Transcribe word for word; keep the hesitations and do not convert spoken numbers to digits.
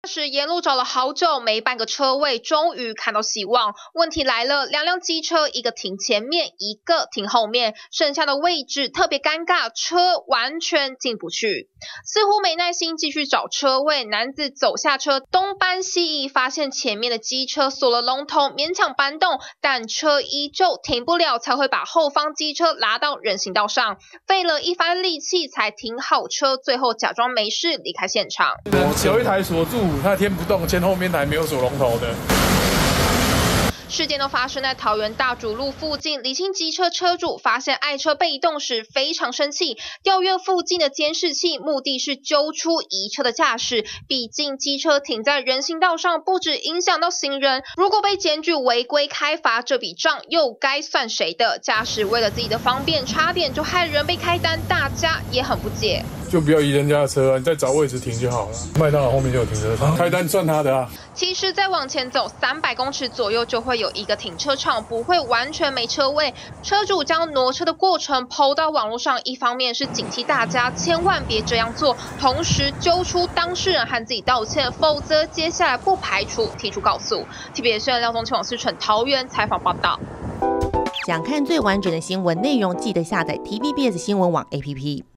是沿路找了好久，没半个车位，终于看到希望。问题来了，两辆机车，一个停前面，一个停后面，剩下的位置特别尴尬，车完全进不去。似乎没耐心继续找车位，男子走下车，东搬西移，发现前面的机车锁了龙头，勉强搬动，但车依旧停不了，才会把后方机车拉到人行道上，费了一番力气才停好车，最后假装没事离开现场。 有一台锁住，它天不动，前后面台没有锁龙头的。 事件都发生在桃园大主路附近，李姓机车车主发现爱车被移动时非常生气，调阅附近的监视器，目的是揪出移车的驾驶。毕竟机车停在人行道上，不止影响到行人，如果被检举违规开罚，这笔账又该算谁的？驾驶为了自己的方便，差点就害人被开单，大家也很不解。 就不要移人家的车啊，你再找位置停就好了。麦当劳后面就有停车场，开单算他的啊。 其实再往前走三百公尺左右就会有一个停车场，不会完全没车位。车主将挪车的过程 po 到网络上，一方面是警惕大家千万别这样做，同时揪出当事人和自己道歉，否则接下来不排除提出告诉。T V B S 廖宗前往四城桃园采访报道。 想看最完整的新闻内容，记得下载 T V B S 新闻网 A P P。